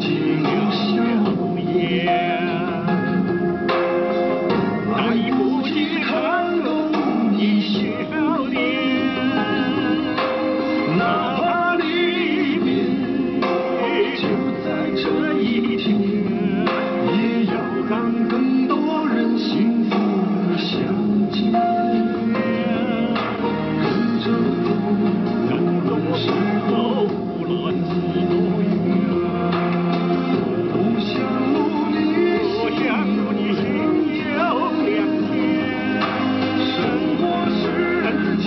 尽了笑颜。来不及看懂你笑脸，哪怕离别就在这一天，也要让更多人幸福的相见。跟着风，时候无论多远，不想努力，心有两天。生活是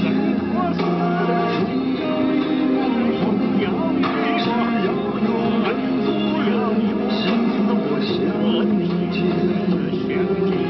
终要一只要有人不要有幸福的相见。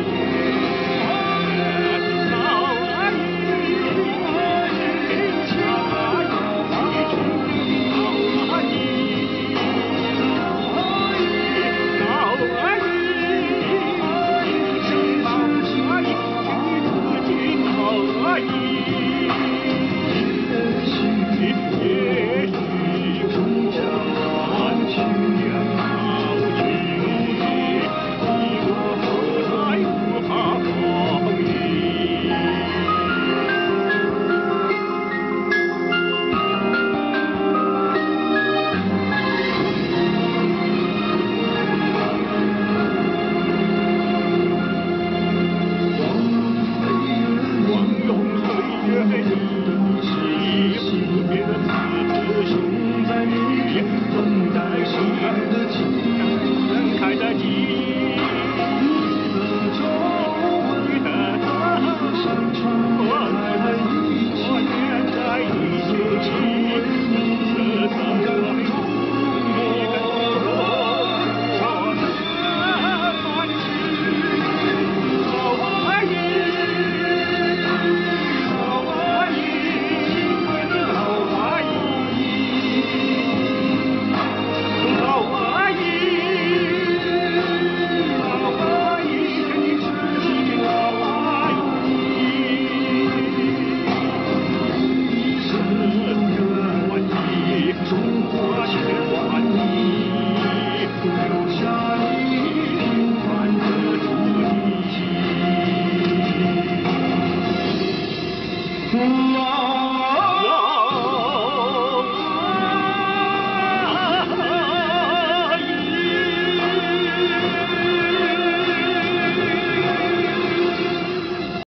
忘用岁月。